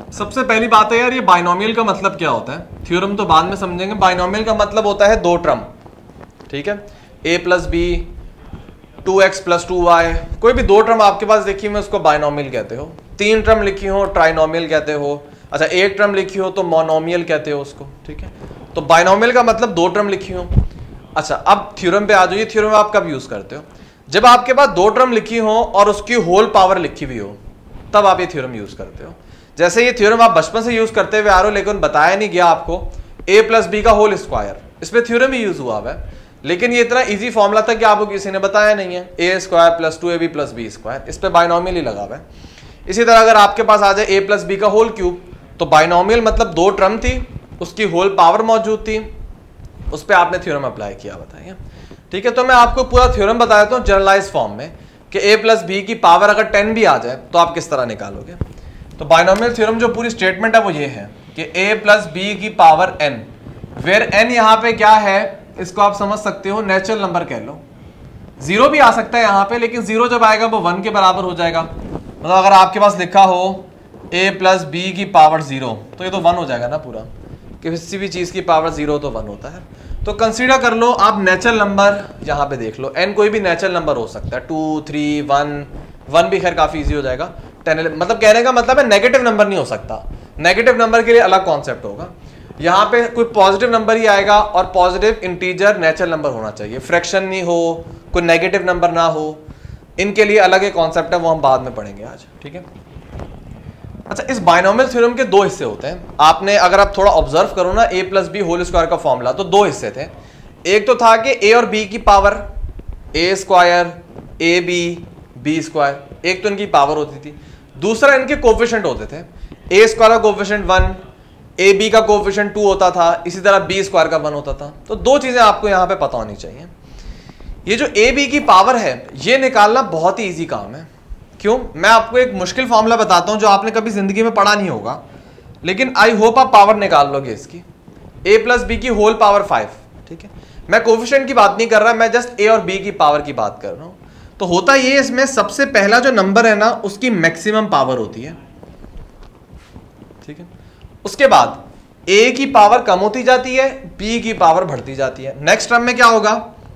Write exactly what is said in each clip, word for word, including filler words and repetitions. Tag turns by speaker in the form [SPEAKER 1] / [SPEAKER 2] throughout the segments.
[SPEAKER 1] सबसे पहली बात है यार, ये बाइनोमियल का मतलब क्या होता है, थ्योरम तो बाद में समझेंगे। बाइनोमियल का मतलब होता है दो टर्म, ठीक है, A plus B, two X plus two Y, कोई भी दो टर्म आपके पास देखी मैं उसको बाइनोमियल कहते हो। तीन टर्म लिखी हो ट्राइनोमियल कहते हो। अच्छा, एक टर्म लिखी हो तो मोनोमियल कहते हो उसको, ठीक है। तो बाइनोमियल का मतलब दो टर्म लिखी हो। अच्छा, अब थ्योरम पे आ जाइए। थ्योरम आप कब यूज करते हो? जब आपके पास दो टर्म लिखी हो और उसकी होल पावर लिखी हुई हो, तब आप ये थ्योरम यूज करते हो। जैसे ये थ्योरम आप बचपन से यूज करते हुए आ रहे हो, लेकिन बताया नहीं गया आपको ए प्लस बी का होल स्क्वायर, इस पे थ्योरम ही यूज हुआ है, लेकिन ये इतना इजी फॉर्मूला था कि आपको किसी ने बताया नहीं है। A square plus two A B plus B square, इस पे बाइनोमियल ही लगा हुआ है। इसी तरह अगर आपके पास आ जाए ए प्लस बी का होल क्यूब, तो बाइनोमियल मतलब दो टर्म थी, उसकी होल पावर मौजूद थी, उस पर आपने थ्योरम अप्लाई किया, बताइए, ठीक है। तो मैं आपको पूरा थ्योरम बता देता हूँ जनरलाइज फॉर्म में कि ए प्लस बी की पावर अगर टेन भी आ जाए तो आप किस तरह निकालोगे। तो बाइनोमियल थ्योरम जो पूरी स्टेटमेंट है वो ये है कि ए प्लस बी की पावर एन, वेयर एन यहाँ पे क्या है, इसको आप समझ सकते हो नेचुरल नंबर कह लो। जीरो भी आ सकता है यहाँ पे, लेकिन जीरो जब आएगा वो वन के बराबर हो जाएगा। मतलब अगर आपके पास लिखा हो ए प्लस बी की पावर जीरो, तो ये तो वन हो जाएगा ना पूरा, कि किसी भी चीज की पावर जीरो तो वन होता है। तो कंसीडर कर लो आप नेचुरल नंबर, यहाँ पे देख लो एन कोई भी नेचुरल नंबर हो सकता है, टू थ्री वन, वन भी खैर काफी इजी हो जाएगा, टेन, मतलब कहने का मतलब है नेगेटिव नंबर नहीं हो सकता, नेगेटिव नंबर के लिए अलग कॉन्सेप्ट होगा। यहाँ पे कोई पॉजिटिव नंबर ही आएगा, और पॉजिटिव इंटीजर नेचुरल नंबर होना चाहिए, फ्रैक्शन नहीं हो, कोई नेगेटिव नंबर ना हो, इनके लिए अलग एक कॉन्सेप्ट है, वो हम बाद में पढ़ेंगे आज, ठीक है। अच्छा, इस बाइनोमियल थ्योरम के दो हिस्से होते हैं। आपने अगर आप थोड़ा ऑब्जर्व करो ना A plus B whole square का फॉर्मूला, तो दो हिस्से थे। एक तो था कि ए और बी की power A square A B B square, एक तो इनकी पावर होती थी, दूसरा इनके कोफिशिएंट होते थे। ए स्क्वायर का कोफिशिएंट वन, ए बी का कोफिशिएंट टू होता था, इसी तरह बी स्क्वायर का वन होता था। तो दो चीजें आपको यहां पे पता होनी चाहिए। ये जो ए बी की पावर है ये निकालना बहुत ही इजी काम है। क्यों? मैं आपको एक मुश्किल फॉर्मूला बताता हूं जो आपने कभी जिंदगी में पढ़ा नहीं होगा, लेकिन आई होप आप पावर निकाल लोगे इसकी। ए प्लस बी की होल पावर फाइव, ठीक है। मैं कोफिशिएंट की बात नहीं कर रहा, मैं जस्ट ए और बी की पावर की बात कर रहा हूं। तो होता ये इसमें सबसे पहला जो नंबर है ना उसकी मैक्सिमम पावर होती है, ठीक है। उसके बाद ए की पावर कम होती जाती है, बी की पावर बढ़ती जाती है। नेक्स्ट टर्म में क्या होगा,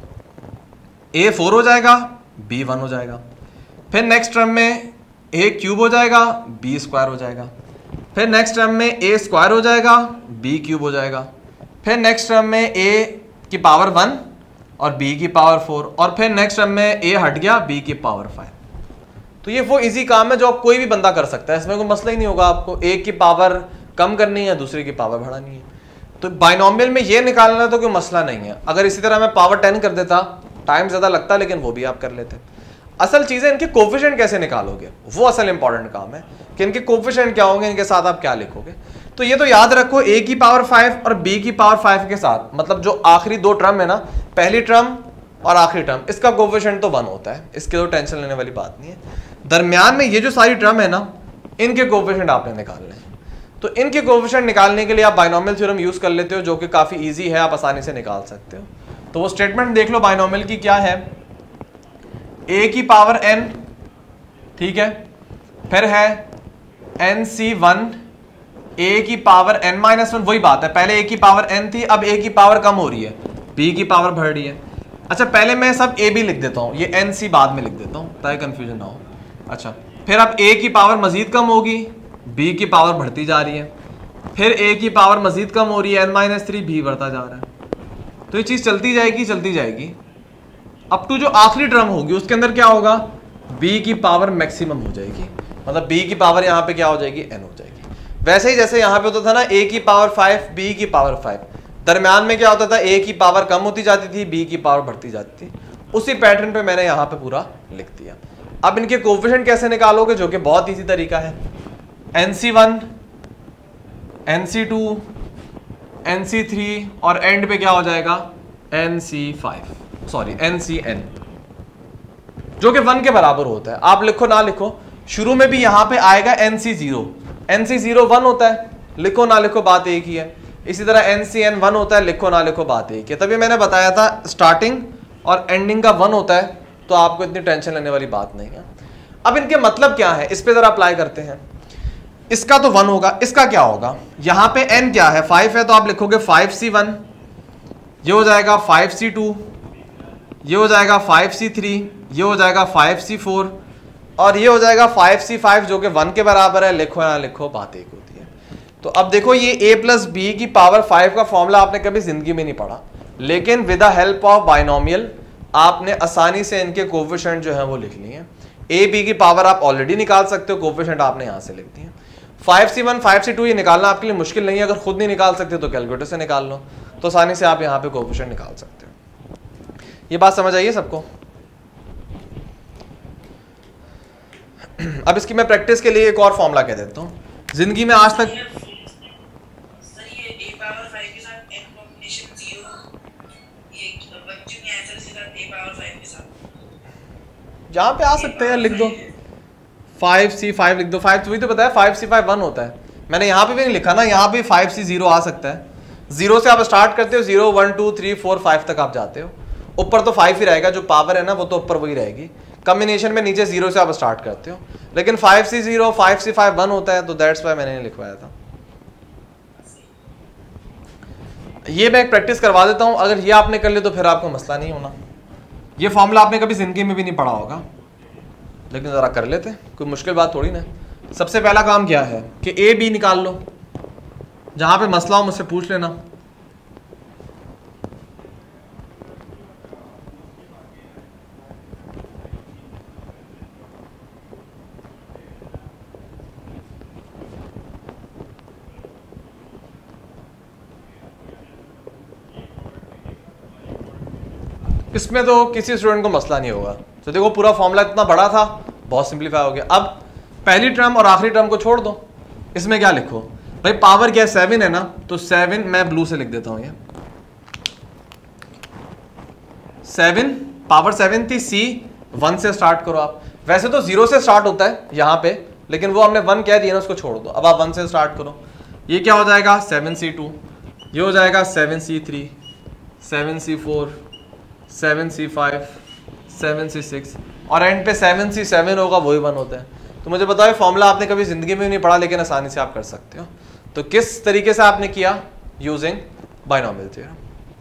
[SPEAKER 1] ए फोर हो जाएगा, बी वन हो जाएगा। फिर नेक्स्ट टर्म में ए क्यूब हो जाएगा, बी स्क्वायर हो जाएगा। फिर नेक्स्ट टर्म में ए स्क्वायर हो जाएगा, बी क्यूब हो जाएगा। फिर नेक्स्ट टर्म में ए की पावर वन और बी की पावर फोर, और फिर नेक्स्ट टर्म में ए हट गया, बी की पावर फाइव। तो ये वो इजी काम है जो कोई भी बंदा कर सकता है, इसमें कोई मसला ही नहीं होगा। आपको एक की पावर कम करनी है, दूसरे की पावर बढ़ानी है। तो बाइनोमियल में ये निकालना तो कोई मसला नहीं है। अगर इसी तरह मैं पावर टेन कर देता, टाइम ज्यादा लगता, लेकिन वो भी आप कर लेते। असल चीज है इनके कोफिशिएंट कैसे निकालोगे, वो असल इंपॉर्टेंट काम है कि इनके कोफिशिएंट क्या होंगे, इनके साथ आप क्या लिखोगे। तो ये तो याद रखो, ए की पावर फाइव और बी की पावर फाइव के साथ, मतलब जो आखिरी दो टर्म है ना, पहली टर्म और आखिरी टर्म, इसका कोफिशिएंट तो वन होता है, इसके तो टेंशन लेने वाली बात नहीं है। दरमियान में ये जो सारी टर्म है ना, इनके कोफिशिएंट आपने निकालने हैं। तो इनके कोफिशिएंट निकालने के लिए आप बाइनोमियल थ्योरम यूज कर लेते हो, जो कि काफी ईजी है, आप आसानी से निकाल सकते हो। तो वो स्टेटमेंट देख लो बाइनोमियल की क्या है, ए की पावर एन, ठीक है, फिर है एन सी वन, ए की पावर एन माइनस वन, वही बात है, पहले ए की पावर एन थी, अब ए की पावर कम हो रही है, बी की पावर बढ़ रही है। अच्छा, पहले मैं सब ए बी लिख देता हूं, ये एन सी बाद में लिख देता हूं ताकि कंफ्यूजन ना हो। अच्छा, फिर अब ए की पावर मजीद कम होगी, बी की पावर बढ़ती जा रही है, फिर ए की पावर मजीद कम हो रही है, एन माइनस थ्री, बी बढ़ता जा रहा है। तो ये चीज चलती जाएगी चलती जाएगी, अब टू जो आखिरी टर्म होगी उसके अंदर क्या होगा, b की पावर मैक्सिमम हो जाएगी, मतलब b की पावर यहाँ पे क्या हो जाएगी, n हो जाएगी। वैसे ही जैसे यहाँ पे होता था ना a की पावर फाइव, b की पावर फाइव, दरम्यान में क्या होता था, a की पावर कम होती जाती थी, b की पावर बढ़ती जाती थी। उसी पैटर्न पे मैंने यहाँ पे पूरा लिख दिया। अब इनके कोफिशिएंट कैसे निकालोगे, जो कि बहुत ईजी तरीका है, N C one, N C two, N C three और एंड पे क्या हो जाएगा, N C five, sorry N C N, जो कि वन के बराबर होता है। आप लिखो ना लिखो, शुरू में भी यहां पे आएगा N C zero, N C zero one होता है, लिखो ना लिखो बात एक ही है। इसी तरह एन सी एन वन होता है, लिखो ना लिखो बात एक है। तभी मैंने बताया था स्टार्टिंग और एंडिंग का वन होता है, तो आपको इतनी टेंशन लेने वाली बात नहीं है। अब इनके मतलब क्या है, इस पे जरा अप्लाई करते हैं। इसका तो वन होगा, इसका क्या होगा, यहां पे n क्या है, फाइव है, तो आप लिखोगे फाइव सी वन, ये हो जाएगा फाइव सी टू, ये हो जाएगा फाइव सी थ्री, ये हो जाएगा फाइव सी फोर, और ये हो जाएगा फाइव सी फाइव जो कि वन के बराबर है। लिखो ना लिखो, बात एक होती है। तो अब देखो ये a प्लस बी की पावर फाइव का फॉर्मूला आपने कभी जिंदगी में नहीं पढ़ा, लेकिन with the help of binomial आपने आसानी से इनके कोफिशिएंट जो है वो लिख लिए हैं। ए बी की पावर आप ऑलरेडी निकाल सकते हो, कोफिशिएंट आपने यहां से लिख दिए। Five C one five C two ये निकालना आपके लिए मुश्किल नहीं है, अगर खुद नहीं निकाल सकते तो कैलकुलेटर से निकाल लो, तो आसानी से आप यहाँ पे कोफिशिएंट निकाल सकते हो। ये बात समझ आई है सबको? अब इसकी मैं प्रैक्टिस के लिए एक और फॉर्मूला कह देता हूँ। जिंदगी में आज तक यहाँ पे आ सकते हैं, लिख दो फाइव सी फाइव लिख दो, फाइव वही तो बताया फाइव सी फाइव वन होता है, मैंने यहाँ पे भी नहीं लिखा ना, यहाँ पे फाइव सी जीरो आ सकता है। जीरो से आप स्टार्ट करते हो, zero one two three four five तक आप जाते हो, ऊपर तो फाइव ही रहेगा, जो पावर है ना वो तो ऊपर वही रहेगी। कॉम्बिनेशन में नीचे जीरो से आप स्टार्ट करते हो, लेकिन five C zero five C five one होता है, तो दैट्स वाई मैंने लिखवाया था। ये मैं एक प्रैक्टिस करवा देता हूँ, अगर ये आपने कर लिया तो फिर आपको मसला नहीं होना। ये फॉर्मूला आपने कभी जिंदगी में भी नहीं पढ़ा होगा, लेकिन ज़रा कर लेते, कोई मुश्किल बात थोड़ी ना। सबसे पहला काम क्या है कि ए बी निकाल लो, जहां पे मसला हो मुझसे पूछ लेना। इसमें तो किसी स्टूडेंट को मसला नहीं होगा। तो देखो पूरा फॉर्मूला इतना बड़ा था, बहुत सिंपलीफाई हो गया। अब पहली टर्म और आखिरी टर्म को छोड़ दो, इसमें क्या लिखो भाई, पावर क्या है, सेवन है ना, तो सेवन मैं ब्लू से लिख देता हूं, ये सेवन पावर सेवन थी, सी वन से स्टार्ट करो आप। वैसे तो जीरो से स्टार्ट होता है यहाँ पे, लेकिन वो हमने वन कह दिया ना, उसको छोड़ दो। अब आप वन से स्टार्ट करो, ये क्या हो जाएगा सेवन सी टू, ये हो जाएगा seven C three, seven C four, seven C five, seven C six, और एंड पे सेवन सी सेवन होगा, वही वन होता है। तो मुझे बताओ फॉर्मूला आपने कभी जिंदगी में नहीं पढ़ा, लेकिन आसानी से आप कर सकते हो। तो किस तरीके से आपने किया, यूजिंग बाइनोमियल थ्योरम।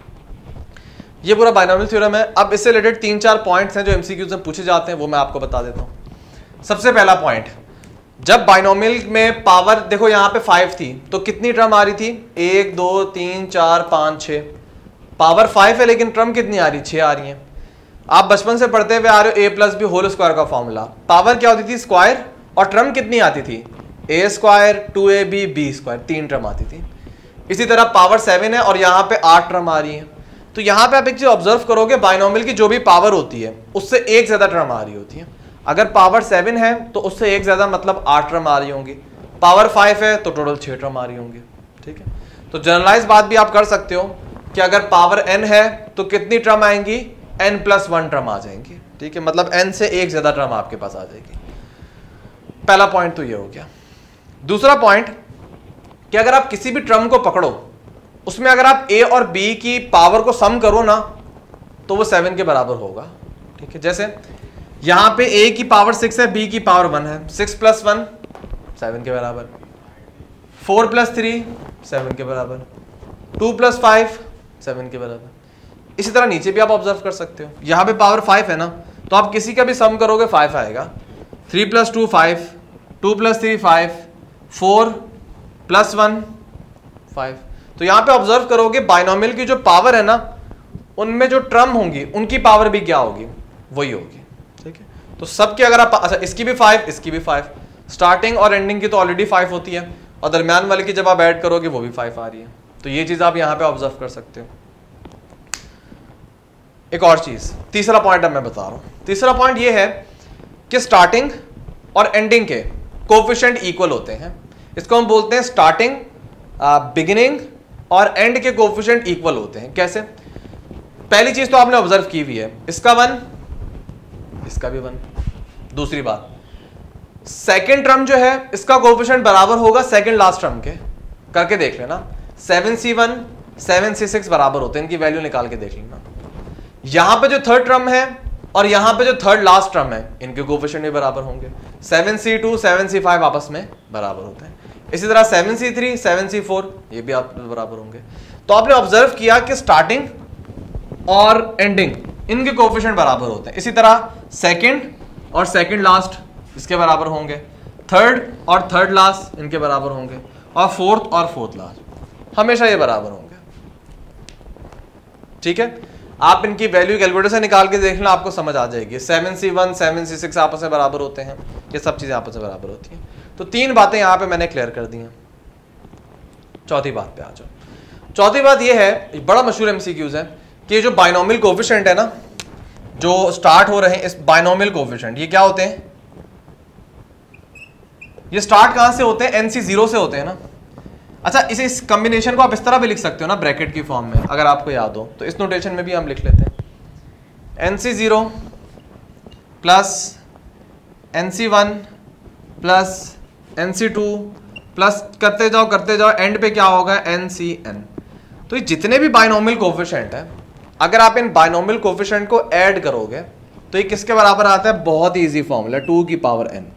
[SPEAKER 1] ये पूरा बाइनोमियल थ्योरम है। अब इससे रिलेटेड तीन चार पॉइंट्स हैं जो एमसीक्यूज में पूछे जाते हैं, वो मैं आपको बता देता हूँ। सबसे पहला पॉइंट, जब बाइनोमियल में पावर देखो यहाँ पे फाइव थी, तो कितनी टर्म आ रही थी, एक दो तीन चार पाँच छः, पावर फाइव है लेकिन टर्म कितनी आ रही, छः आ रही हैं। आप बचपन से पढ़ते हुए आ रहे हो A plus B whole square का फॉर्मूला, पावर क्या होती थी, स्क्वायर, और टर्म कितनी आती थी, A square two A B B square, तीन टर्म आती थी। इसी तरह पावर सेवन है और यहाँ पे आठ टर्म आ रही है। तो यहाँ पे आप एक चीज ऑब्जर्व करोगे, बाइनोमियल की जो भी पावर होती है उससे एक ज्यादा टर्म आ रही होती है। अगर पावर सेवन है तो उससे एक ज्यादा मतलब आठ टर्म आ रही होंगी, पावर फाइव है तो टोटल छह टर्म आ रही होंगी। ठीक है, तो जनरलाइज बात भी आप कर सकते हो कि अगर पावर एन है तो कितनी टर्म आएंगी, एन प्लस वन टर्म आ जाएंगी। ठीक है, मतलब एन से एक ज्यादा टर्म आपके पास आ जाएगी। पहला पॉइंट तो ये हो गया। दूसरा पॉइंट कि अगर आप किसी भी टर्म को पकड़ो, उसमें अगर आप ए और बी की पावर को सम करो ना, तो वो सेवन के बराबर होगा। ठीक है, जैसे यहां पे ए की पावर सिक्स है, बी की पावर वन है, सिक्स प्लस वन सेवन के बराबर, फोर प्लस थ्री सेवन के बराबर, टू प्लस फाइव सेवन के बराबर। इसी तरह नीचे भी आप ऑब्जर्व कर सकते हो, यहां पे पावर फाइव है ना, तो आप किसी का भी सम करोगे फाइव आएगा, three plus two five, two plus three five, four plus one five. तो यहां पे ऑब्जर्व करोगे बाइनोमियल की जो पावर है ना, उनमें जो टर्म होंगी उनकी पावर भी क्या होगी, वही होगी। ठीक है, तो सबके अगर आप, अच्छा इसकी भी फाइव, इसकी भी फाइव, स्टार्टिंग और एंडिंग की तो ऑलरेडी फाइव होती है, और दरमियान वाले की जब आप ऐड करोगे वो भी फाइव आ रही है। तो ये चीज आप यहां पे ऑब्जर्व कर सकते हो। एक और चीज, तीसरा पॉइंट अब मैं बता रहा हूं। तीसरा पॉइंट ये है कि स्टार्टिंग और एंडिंग के कोएफिशिएंट इक्वल होते हैं। इसको हम बोलते हैं स्टार्टिंग, बिगिनिंग और एंड के कोएफिशिएंट इक्वल होते हैं। कैसे? पहली चीज तो आपने ऑब्जर्व की हुई है, इसका वन, इसका भी वन। दूसरी बात, सेकेंड टर्म जो है इसका कोएफिशिएंट बराबर होगा सेकेंड लास्ट टर्म के, करके देख लेना। Seven C one seven C six बराबर होते हैं, इनकी वैल्यू निकाल के देख लेना। यहां पे जो थर्ड टर्म है और यहां पे जो थर्ड लास्ट टर्म है इनके कोफिशिएंट भी बराबर होंगे। Seven C two seven C five आपस में बराबर होते हैं। इसी तरह seven C three seven C four ये भी आप बराबर होंगे। तो आपने ऑब्जर्व किया कि स्टार्टिंग और एंडिंग इनके कोफिशिएंट बराबर होते हैं। इसी तरह सेकंड और सेकंड लास्ट इसके बराबर होंगे, थर्ड और थर्ड लास्ट इनके बराबर होंगे, और फोर्थ और फोर्थ लास्ट हमेशा ये बराबर होंगे। ठीक है, आप इनकी वैल्यू कैलकुलेटर से निकाल के देख लेना, आपको समझ आ जाएगी। Seven C one seven C six आपस में बराबर होते हैं, ये सब चीजें आपस में बराबर होती हैं। तो तीन बातें यहां पे मैंने क्लियर कर दी हैं। चौथी बात पे आ जाओ। चौथी बात ये है, बड़ा मशहूर एमसीक्यूज है कि जो बाइनोमियल कोफिशिएंट है ना, जो स्टार्ट हो रहे हैं इस बाइनोमियल कोफिशिएंट, ये क्या होते हैं? ये स्टार्ट कहां से होते हैं? एनसी जीरो से होते हैं ना। अच्छा, इसे इस कॉम्बिनेशन को आप इस तरह भी लिख सकते हो ना, ब्रैकेट की फॉर्म में, अगर आपको याद हो तो इस नोटेशन में भी हम लिख लेते हैं। N C zero plus N C one plus N C two plus करते जाओ करते जाओ, एंड पे क्या होगा? N C N. तो ये जितने भी बाइनोमियल कोफिशिएंट है, अगर आप इन बाइनोमियल कोफिशिएंट को ऐड करोगे तो ये किसके बराबर आता है? बहुत ही इजी फॉर्मूला, टू की पावर एन।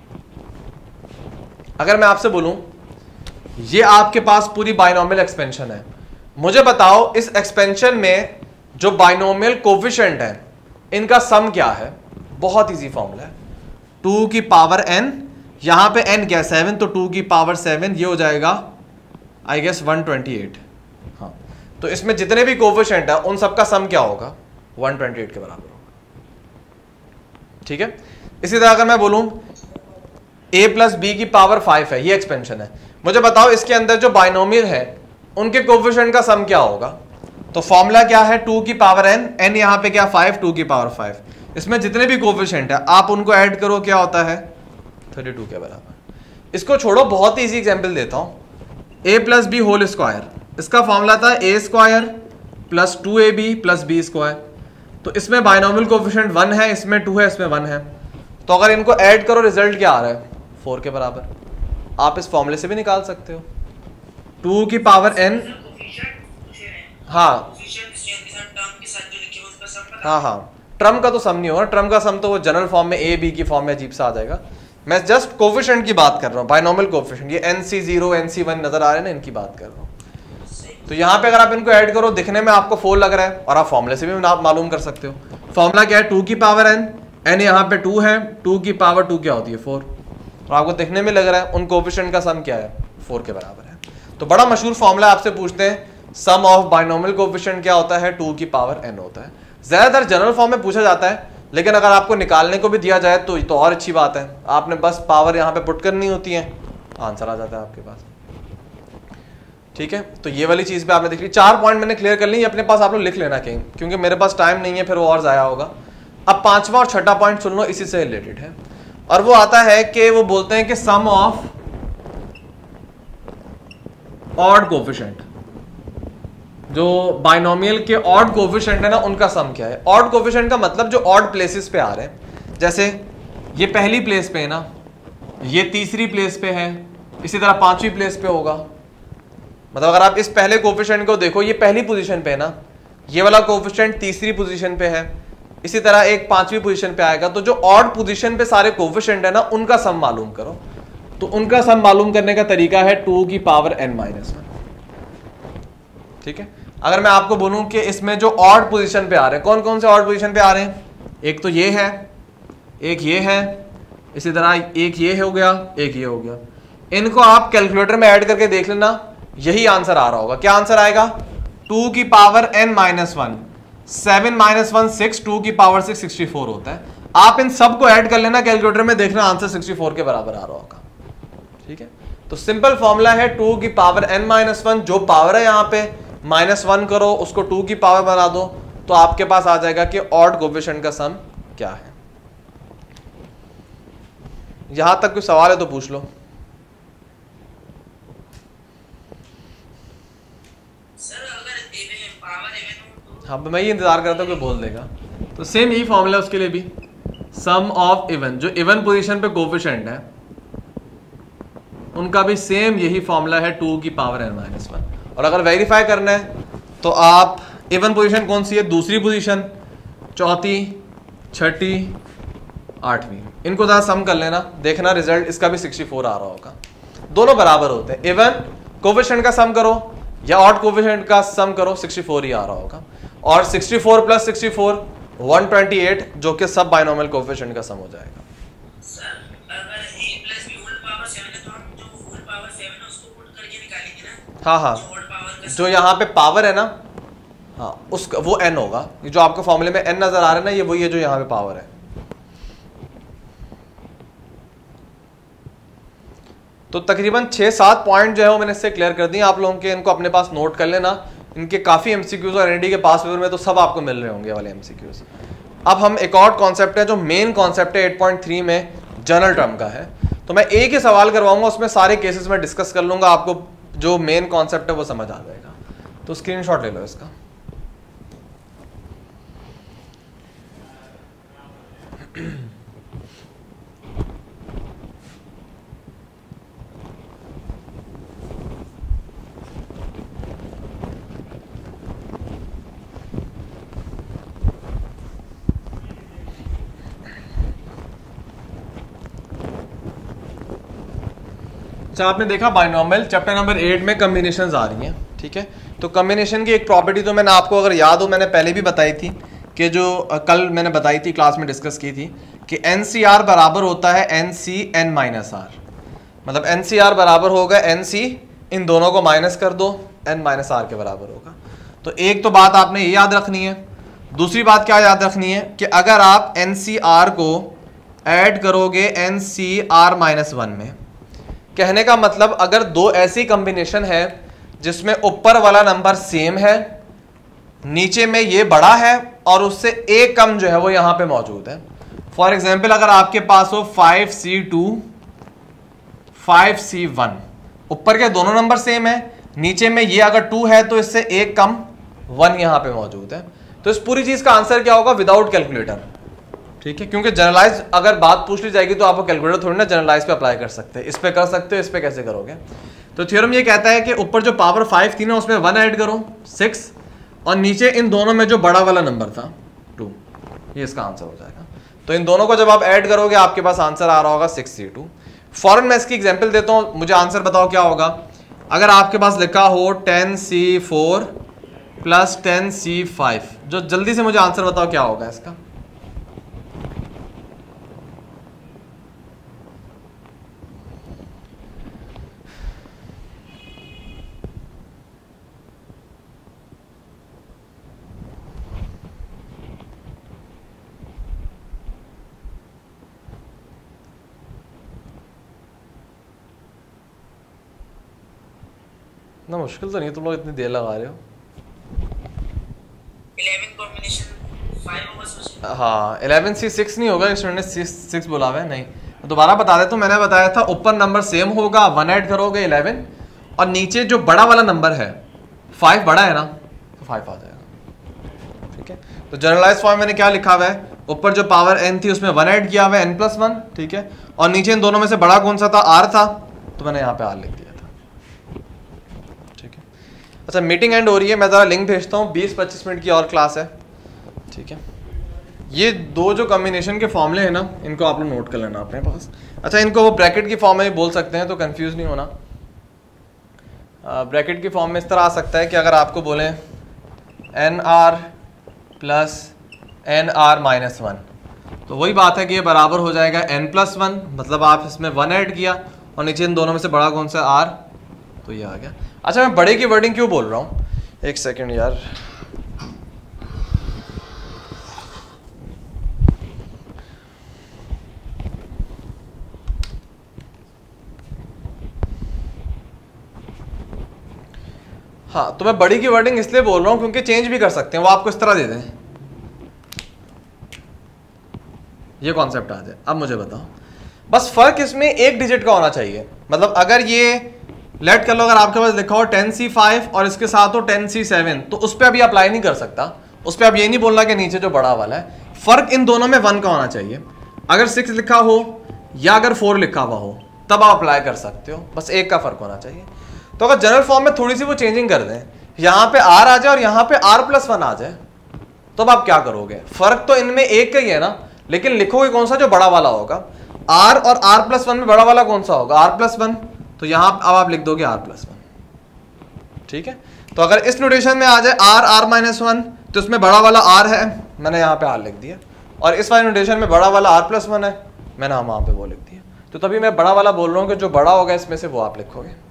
[SPEAKER 1] अगर मैं आपसे बोलूं ये आपके पास पूरी बाइनोमियल एक्सपेंशन है, मुझे बताओ इस एक्सपेंशन में जो बाइनोमियल कोफिशिएंट है इनका सम क्या है? बहुत इजी फॉर्मूला है, टू की पावर एन, यहां पे एन क्या है? सेवन, तो टू की पावर सेवन, ये हो जाएगा I guess one twenty eight. हाँ, तो इसमें जितने भी कोफिशिएंट है उन सबका सम क्या होगा? वन ट्वेंटी एट के बराबर होगा। ठीक है, इसी तरह अगर मैं बोलूं a प्लस बी की पावर फाइव है, ये एक्सपेंशन है, मुझे बताओ इसके अंदर जो बाइनोमियल है उनके कोफिशिएंट का सम क्या होगा? तो फॉर्मूला क्या है? टू की पावर एन, एन यहां पे क्या? फाइव, टू की पावर फाइव। इसमें जितने भी कोफिशिएंट है आप उनको ऐड करो, क्या होता है? थर्टी टू के बराबर। इसको छोड़ो, बहुत ही इजी एग्जांपल देता हूं। a plus B whole square, इसका फॉर्मूला था A square plus two A B plus B square. तो इसमें बाइनोमियल कोफिशिएंट वन है, इसमें टू है, इसमें वन है, तो अगर इनको ऐड करो रिजल्ट क्या आ रहा है? फोर के बराबर। आप इस फॉर्मूले से भी निकाल सकते हो, टू की पावर एन। हाँ हाँ हाँ, ट्रम का तो सम नहीं होगा, ट्रम का सम तो वो जनरल फॉर्म में ए बी की फॉर्म में अजीब सा आ जाएगा। मैं जस्ट कोफिशिएंट की बात कर रहा हूँ, बाइनोमियल कोफिशिएंट, ये N C zero N C one नजर आ रहे हैं ना, इनकी बात कर रहा हूँ। तो यहाँ पे अगर आप इनको ऐड करो, दिखने में आपको फोर लग रहा है, और आप फॉर्मूले से भी आप मालूम कर सकते हो। फॉर्मूला क्या है? टू की पावर एन, एन यहाँ पे टू है, टू की पावर टू क्या होती है? फोर। और आपको देखने में लग रहा है उन कोफिशिएंट का सम क्या है? फोर के बराबर है। तो बड़ा मशहूर फॉर्मूला, आपसे पूछते हैं सम ऑफ बाइनोमियल कोफिशिएंट क्या होता है? टू की पावर एन होता है। ज्यादातर जनरल फॉर्म में पूछा जाता है, लेकिन अगर आपको निकालने को भी दिया जाए तो तो और अच्छी बात है, आपने बस पावर यहाँ पे पुट करनी होती है, आंसर आ जाता है आपके पास। ठीक है, तो ये वाली चीज पे आपने देख ली। चार पॉइंट मैंने क्लियर कर ली, अपने पास आप लोग लिख लेना कहीं, क्योंकि मेरे पास टाइम नहीं है, फिर वो और जाया होगा। अब पांचवा और छठा पॉइंट सुन लो, इसी से रिलेटेड है, और वो आता है कि वो बोलते हैं कि सम ऑफ ऑड कोफिशिएंट, जो बाइनोमियल के ऑड कोफिशिएंट है ना, उनका सम क्या है? ऑड कोफिशिएंट का मतलब जो ऑड प्लेसेस पे आ रहे हैं, जैसे ये पहली प्लेस पे है ना, ये तीसरी प्लेस पे है, इसी तरह पांचवी प्लेस पे होगा। मतलब अगर आप इस पहले कोफिशिएंट को देखो, ये पहली पोजीशन पे है ना, ये वाला कोफिशिएंट तीसरी पोजीशन पे है, इसी तरह एक पांचवी पोजीशन पे आएगा। तो जो ऑड पोजीशन पे सारे कोफिशिएंट है ना, उनका सम मालूम करो। तो उनका सम मालूम करने का तरीका है टू की पावर एन माइनस वन। ठीक है, अगर मैं आपको बोलूं कि इसमें जो ऑड पोजीशन पे आ रहे हैं, कौन कौन से ऑड पोजीशन पे आ रहे हैं? एक तो ये है, एक ये है, इसी तरह एक ये हो गया, एक ये हो गया। इनको आप कैलकुलेटर में ऐड करके देख लेना, यही आंसर आ रहा होगा। क्या आंसर आएगा? टू की power N minus one, seven minus one six, two की पावर सिक्स सिक्सटी फोर होता है। आप इन सब को ऐड कर लेना कैलकुलेटर में, देखना आंसर सिक्सटी फोर के बराबर आ रहा होगा। ठीक है, तो सिंपल फॉर्मूला है टू की पावर एन माइनस वन, जो पावर है यहाँ पे माइनस वन करो, उसको टू की पावर बना दो, तो आपके पास आ जाएगा कि ऑड कोफिशिएंट का सम क्या है। यहां तक कोई सवाल है तो पूछ लो। हाँ, मैं ये इंतजार करता हूँ कोई बोल देगा। तो सेम यही फॉर्मूला है उसके लिए भी, सम ऑफ इवन, जो इवन पोजीशन पे कोफिशिएंट है उनका भी सेम यही फॉर्मूला है, टू की पावर एन माइनस वन। और अगर वेरीफाई करना है तो आप इवन पोजीशन कौन सी है? दूसरी पोजीशन, चौथी, छठी, आठवीं, इनको जरा सम कर लेना, देखना रिजल्ट इसका भी सिक्सटी फोर आ रहा होगा। दोनों बराबर होते हैं, इवन कोफिशिएंट का सम करो या ऑड कोफिशिएंट का सम करो, सिक्सटी फोर ही आ रहा होगा। और sixty four plus sixty four one twenty eight, जो कि सब बाइनोमियल कोफिशिएंट का सम हो जाएगा।
[SPEAKER 2] सर अगर a plus b whole power seven है तो हम जो होल पावर सेवन है उसको पुट करके निकालेंगे ना।
[SPEAKER 1] हाँ हाँ,
[SPEAKER 2] जो होल पावर का
[SPEAKER 1] जो यहाँ पे पावर है ना, हाँ उसका वो n होगा। ये जो आपको फॉर्मूले में n नजर आ रहा है ना, ये वही है जो यहाँ पे पावर है। तो तकरीबन छः सात पॉइंट जो है वो मैंने इससे क्लियर कर दिए आप लोगों के, इनको अपने पास नोट कर लेना। इनके काफ़ी एमसीक्यूज और एनडी के पास पेपर में तो सब आपको मिल रहे होंगे वाले एमसीक्यूज। अब हम एक और कॉन्सेप्ट है जो मेन कॉन्सेप्ट है एट पॉइंट थ्री में, जनरल टर्म का है। तो मैं एक ही सवाल करवाऊंगा, उसमें सारे केसेस में डिस्कस कर लूंगा, आपको जो मेन कॉन्सेप्ट है वो समझ आ जाएगा। तो स्क्रीनशॉट ले लो इसका। अच्छा, आपने देखा बाइनोमियल चैप्टर नंबर एट में कॉम्बिनेशंस आ रही हैं, ठीक है। तो कॉम्बिनेशन की एक प्रॉपर्टी तो मैंने आपको अगर याद हो मैंने पहले भी बताई थी, कि जो कल मैंने बताई थी क्लास में डिस्कस की थी कि एन सी आर बराबर होता है N C N minus R. मतलब एन सी आर बराबर होगा एन सी, इन दोनों को माइनस कर दो, एन माइनस आर के बराबर होगा। तो एक तो बात आपने ये याद रखनी है। दूसरी बात क्या याद रखनी है कि अगर आप एन सी आर को ऐड करोगे N C R minus one में, कहने का मतलब अगर दो ऐसी कॉम्बिनेशन है जिसमें ऊपर वाला नंबर सेम है, नीचे में ये बड़ा है और उससे एक कम जो है वो यहां पे मौजूद है। फॉर एग्जाम्पल अगर आपके पास हो five C two five C one, ऊपर के दोनों नंबर सेम है, नीचे में ये अगर टू है तो इससे एक कम वन यहां पे मौजूद है। तो इस पूरी चीज का आंसर क्या होगा? विदाउट कैलकुलेटर, ठीक है। क्योंकि जनरलाइज अगर बात पूछ ली जाएगी तो आपको कैलकुलेटर थोड़ी ना जनरलाइज पे अप्लाई कर सकते हैं, इस पे कर सकते हो, इस पे कैसे करोगे? तो थ्योरम ये कहता है कि ऊपर जो पावर फाइव थी ना उसमें वन ऐड करो, सिक्स, और नीचे इन दोनों में जो बड़ा वाला नंबर था टू, ये इसका आंसर हो जाएगा। तो इन दोनों को जब आप ऐड करोगे आपके पास आंसर आ रहा होगा सिक्स सी टू। फॉरन मैं इसकी एग्जाम्पल देता हूँ, मुझे आंसर बताओ क्या होगा। अगर आपके पास लिखा हो ten C four plus ten C five, जो जल्दी से मुझे आंसर बताओ क्या होगा इसका। ना मुश्किल तो नहीं, तुम लोग इतनी देर लगा रहे हो।
[SPEAKER 2] इलेवन कॉम्बिनेशन फाइव होगा सोचिए।
[SPEAKER 1] हाँ, इलेवन सी सिक्स नहीं होगा, स्टूडेंट ने सिक्स बोला हुआ है, नहीं। दोबारा बता दे, तो मैंने बताया था ऊपर नंबर सेम होगा, वन ऐड करोगे इलेवन, और नीचे जो बड़ा वाला नंबर है फाइव बड़ा है ना, तो फाइव आ जाएगा, ठीक है। तो जनरलाइज फॉर्म मैंने क्या लिखा हुआ है, ऊपर जो पावर एन थी उसमें वन ऐड किया हुआ है, एन प्लस वन, ठीक है। और नीचे इन दोनों में से बड़ा कौन सा था? आर था, तो मैंने यहाँ पे आर लिख दिया। अच्छा, मीटिंग एंड हो रही है, मैं ज़रा लिंक भेजता हूँ, बीस पच्चीस मिनट की और क्लास है, ठीक है। ये दो जो कॉम्बिनेशन के फॉर्मूले हैं ना, इनको आप लोग नोट कर लेना अपने पास। अच्छा, इनको वो ब्रैकेट की फॉर्म में भी बोल सकते हैं, तो कंफ्यूज नहीं होना। ब्रैकेट की फॉर्म में इस तरह आ सकता है कि अगर आपको बोलें N R plus N R minus one, तो वही बात है कि ये बराबर हो जाएगा एन प्लस वन, मतलब आप इसमें वन ऐड किया और नीचे इन दोनों में से बड़ा कौन सा? आर, तो ये आ गया। अच्छा, मैं बड़े की वर्डिंग क्यों बोल रहा हूँ, एक सेकंड यार। हाँ, तो मैं बड़ी की वर्डिंग इसलिए बोल रहा हूँ क्योंकि चेंज भी कर सकते हैं, वो आपको इस तरह दे दें, ये कॉन्सेप्ट आ जाए। अब मुझे बताओ, बस फर्क इसमें एक डिजिट का होना चाहिए। मतलब अगर ये लेट कर लो, अगर आपके पास लिखा हो टेन सी फाइव और इसके साथ हो टेन सी सेवन, तो उस पर अभी अप्लाई नहीं कर सकता, उस पर अब ये नहीं बोलना कि नीचे जो बड़ा वाला है। फर्क इन दोनों में वन का होना चाहिए। अगर सिक्स लिखा हो या अगर फोर लिखा हुआ हो तब आप अप्लाई कर सकते हो, बस एक का फर्क होना चाहिए। तो अगर जनरल फॉर्म में थोड़ी सी वो चेंजिंग कर दें, यहाँ पे आर आ जाए और यहाँ पे आर प्लस वन आ जाए, तो अब आप क्या करोगे, फर्क तो इनमें एक का ही है ना, लेकिन लिखोगे कौन सा, जो बड़ा वाला होगा। r और r प्लस वन में बड़ा वाला कौन सा होगा, r प्लस वन, तो यहां अब आप लिख दोगे r प्लस वन। ठीक है, तो अगर इस नोटेशन में आ जाए r r माइनस वन, तो इसमें बड़ा वाला r है, मैंने यहाँ पे r लिख दिया, और इस वाले नोटेशन में बड़ा वाला r प्लस वन है, मैंने वहां पे वो लिख दिया। तो तभी मैं बड़ा वाला बोल रहा हूँ कि जो बड़ा होगा इसमें से वो आप लिखोगे।